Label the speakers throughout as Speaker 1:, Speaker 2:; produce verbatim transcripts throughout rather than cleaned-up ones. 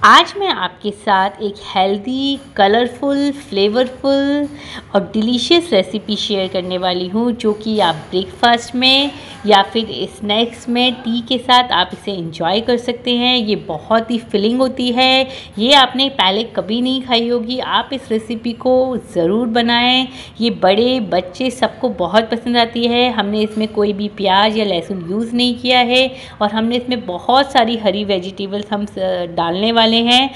Speaker 1: आज मैं आपके साथ एक हेल्दी, कलरफुल, फ्लेवरफुल और डिलीशियस रेसिपी शेयर करने वाली हूँ, जो कि आप ब्रेकफास्ट में या फिर स्नैक्स में टी के साथ आप इसे एंजॉय कर सकते हैं। ये बहुत ही फिलिंग होती है। ये आपने पहले कभी नहीं खाई होगी। आप इस रेसिपी को ज़रूर बनाएं। ये बड़े बच्चे सबको बहुत पसंद आती है। हमने इसमें कोई भी प्याज या लहसुन यूज़ नहीं किया है और हमने इसमें बहुत सारी हरी वेजिटेबल्स हम डालने वाले हैं।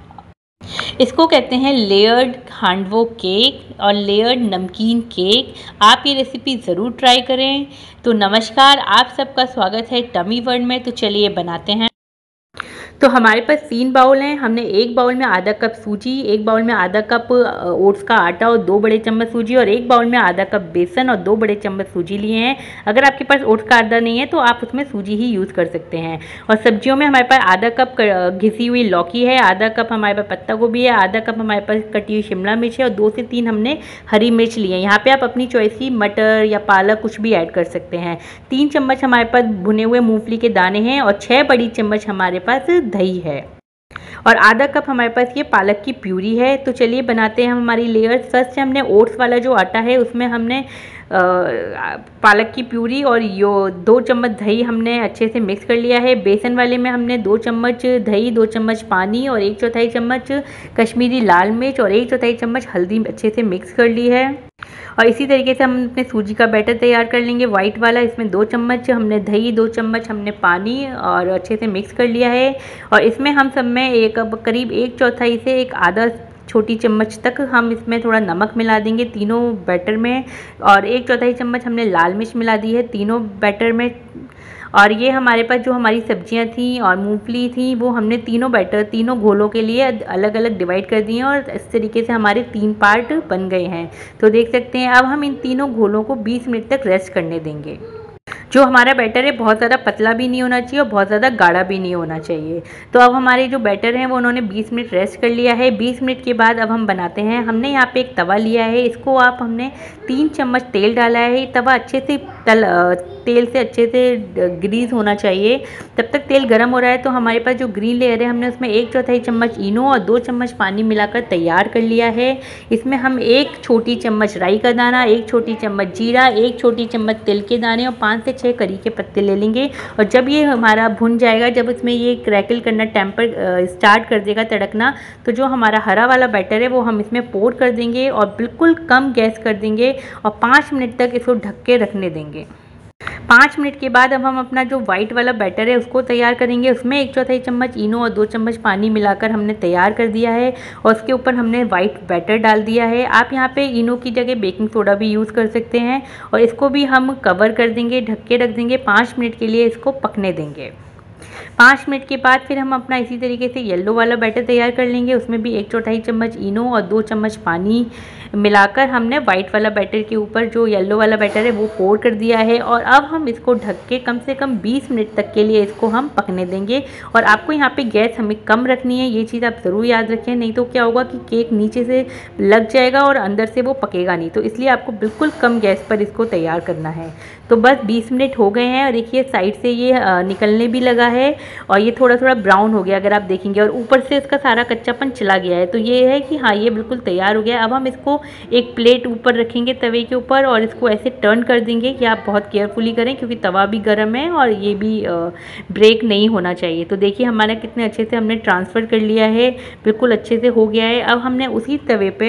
Speaker 1: इसको कहते हैं लेयर्ड हांडवो केक और लेयर्ड नमकीन केक। आप ये रेसिपी ज़रूर ट्राई करें। तो नमस्कार, आप सबका स्वागत है टमी वर्ल्ड में। तो चलिए बनाते हैं। तो हमारे पास तीन बाउल हैं। हमने एक बाउल में आधा कप सूजी, एक बाउल में आधा कप ओट्स का आटा और दो बड़े चम्मच सूजी, और एक बाउल में आधा कप बेसन और दो बड़े चम्मच सूजी लिए हैं। अगर आपके पास ओट्स का आटा नहीं है तो आप उसमें सूजी ही यूज़ कर सकते हैं। और सब्जियों में हमारे पास आधा कप घिसी हुई लौकी है, आधा कप हमारे पास पत्ता गोभी है, आधा कप हमारे पास कटी हुई शिमला मिर्च है और दो से तीन हमने हरी मिर्च ली है। यहाँ पर आप अपनी चॉइस की मटर या पालक कुछ भी ऐड कर सकते हैं। तीन चम्मच हमारे पास भुने हुए मूँगफली के दाने हैं और छः बड़ी चम्मच हमारे पास दही है और आधा कप हमारे पास ये पालक की प्यूरी है। तो चलिए बनाते हैं हम हमारी लेयर्स। फर्स्ट हमने ओट्स वाला जो आटा है उसमें हमने आ, पालक की प्यूरी और यो दो चम्मच दही हमने अच्छे से मिक्स कर लिया है। बेसन वाले में हमने दो चम्मच दही, दो चम्मच पानी और एक चौथाई चम्मच कश्मीरी लाल मिर्च और एक चौथाई चम्मच हल्दी अच्छे से मिक्स कर ली है। और इसी तरीके से हम अपने सूजी का बैटर तैयार कर लेंगे वाइट वाला। इसमें दो चम्मच हमने दही, दो चम्मच हमने पानी और अच्छे से मिक्स कर लिया है। और इसमें हम सब में एक करीब एक चौथाई से एक आधा छोटी चम्मच तक हम इसमें थोड़ा नमक मिला देंगे तीनों बैटर में, और एक चौथाई चम्मच हमने लाल मिर्च मिला दी है तीनों बैटर में। और ये हमारे पास जो हमारी सब्जियां थी और मूंगफली थी वो हमने तीनों बैटर तीनों घोलों के लिए अलग अलग डिवाइड कर दिए और इस तरीके से हमारे तीन पार्ट बन गए हैं। तो देख सकते हैं। अब हम इन तीनों घोलों को बीस मिनट तक रेस्ट करने देंगे। जो हमारा बैटर है बहुत ज़्यादा पतला भी नहीं होना चाहिए और बहुत ज़्यादा गाढ़ा भी नहीं होना चाहिए। तो अब हमारे जो बैटर हैं वो उन्होंने बीस मिनट रेस्ट कर लिया है। बीस मिनट के बाद अब हम बनाते हैं। हमने यहाँ पे एक तवा लिया है, इसको आप हमने तीन चम्मच तेल डाला है। तवा अच्छे से तल तेल से अच्छे से ग्रीस होना चाहिए। तब तक तेल गर्म हो रहा है तो हमारे पास जो ग्रीन लेयर है हमने उसमें एक चौथाई चम्मच इनो और दो चम्मच पानी मिलाकर तैयार कर लिया है। इसमें हम एक छोटी चम्मच राई का दाना, एक छोटी चम्मच जीरा, एक छोटी चम्मच तिल के दाने और पाँच से छः करी के पत्ते ले लेंगे। और जब ये हमारा भुन जाएगा, जब इसमें ये क्रैकल करना टेम्पर स्टार्ट कर देगा, तड़कना, तो जो हमारा हरा वाला बैटर है वो हम इसमें पोर कर देंगे और बिल्कुल कम गैस कर देंगे और पाँच मिनट तक इसको ढक के रखने देंगे। पाँच मिनट के बाद अब हम अपना जो वाइट वाला बैटर है उसको तैयार करेंगे। उसमें एक चौथाई चम्मच इनो और दो चम्मच पानी मिलाकर हमने तैयार कर दिया है और उसके ऊपर हमने वाइट बैटर डाल दिया है। आप यहाँ पे इनो की जगह बेकिंग सोडा भी यूज़ कर सकते हैं और इसको भी हम कवर कर देंगे, ढक के रख देंगे। पाँच मिनट के लिए इसको पकने देंगे। पाँच मिनट के बाद फिर हम अपना इसी तरीके से येलो वाला बैटर तैयार कर लेंगे। उसमें भी एक चौथाई चम्मच इनो और दो चम्मच पानी मिलाकर हमने वाइट वाला बैटर के ऊपर जो येलो वाला बैटर है वो पोर कर दिया है। और अब हम इसको ढक के कम से कम बीस मिनट तक के लिए इसको हम पकने देंगे। और आपको यहाँ पे गैस हमें कम रखनी है, ये चीज़ आप ज़रूर याद रखें, नहीं तो क्या होगा कि केक नीचे से लग जाएगा और अंदर से वो पकेगा नहीं। तो इसलिए आपको बिल्कुल कम गैस पर इसको तैयार करना है। तो बस बीस मिनट हो गए हैं और देखिए साइड से ये निकलने भी लगा है और ये थोड़ा थोड़ा ब्राउन हो गया अगर आप देखेंगे, और ऊपर से इसका सारा कच्चापन चला गया है। तो ये है कि हाँ, ये बिल्कुल तैयार हो गया। अब हम इसको एक प्लेट ऊपर रखेंगे तवे के ऊपर और इसको ऐसे टर्न कर देंगे कि आप बहुत केयरफुली करें क्योंकि तवा भी गर्म है और ये भी ब्रेक नहीं होना चाहिए। तो देखिए हमारा कितने अच्छे से हमने ट्रांसफ़र कर लिया है, बिल्कुल अच्छे से हो गया है। अब हमने उसी तवे पे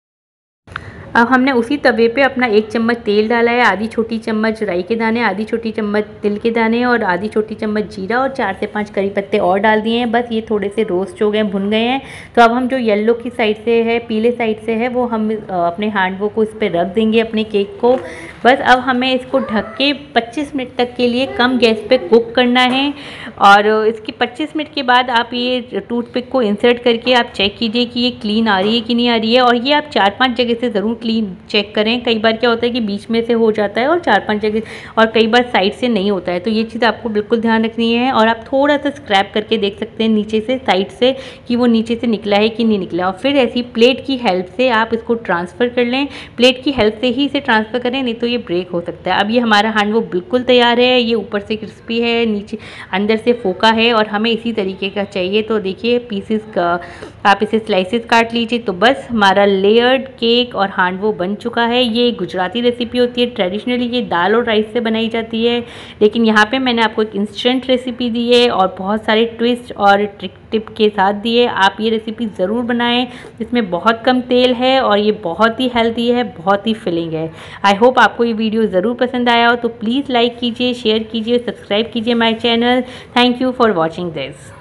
Speaker 1: अब हमने उसी तवे पे अपना एक चम्मच तेल डाला है, आधी छोटी चम्मच राई के दाने, आधी छोटी चम्मच तिल के दाने और आधी छोटी चम्मच जीरा और चार से पांच करी पत्ते और डाल दिए हैं। बस ये थोड़े से रोस्ट हो गए, भुन गए हैं। तो अब हम जो येलो की साइड से है, पीले साइड से है, वो हम अपने हांडवो को इस पर रख देंगे अपने केक को। बस अब हमें इसको ढक के पच्चीस मिनट तक के लिए कम गैस पे कुक करना है। और इसकी पच्चीस मिनट के बाद आप ये टूथपिक को इंसर्ट करके आप चेक कीजिए कि ये क्लीन आ रही है कि नहीं आ रही है। और ये आप चार पाँच जगह से ज़रूर क्लीन चेक करें। कई बार क्या होता है कि बीच में से हो जाता है और चार पांच जगह, और कई बार साइड से नहीं होता है, तो ये चीज़ आपको बिल्कुल ध्यान रखनी है। और आप थोड़ा सा स्क्रैप करके देख सकते हैं नीचे से, साइड से, कि वो नीचे से निकला है कि नहीं निकला। और फिर ऐसी प्लेट की हेल्प से आप इसको ट्रांसफ़र कर लें। प्लेट की हेल्प से ही इसे ट्रांसफ़र करें, नहीं तो ये ब्रेक हो सकता है। अब ये हमारा हांडवो बिल्कुल तैयार है। ये ऊपर से क्रिस्पी है, नीचे अंदर से फोका है, और हमें इसी तरीके का चाहिए। तो देखिए पीसेस का, आप इसे स्लाइसेस काट लीजिए। तो बस हमारा लेयर्ड केक और हांडवो बन चुका है। ये गुजराती रेसिपी होती है, ट्रेडिशनली ये दाल और राइस से बनाई जाती है, लेकिन यहाँ पे मैंने आपको एक इंस्टेंट रेसिपी दी है और बहुत सारे ट्विस्ट और ट्रिक टिप के साथ दिए। आप ये रेसिपी ज़रूर बनाएं, इसमें बहुत कम तेल है और ये बहुत ही हेल्दी है, बहुत ही फिलिंग है। आई होप आपको ये वीडियो ज़रूर पसंद आया हो, तो प्लीज़ लाइक कीजिए, शेयर कीजिए, सब्सक्राइब कीजिए my channel. Thank you for watching this.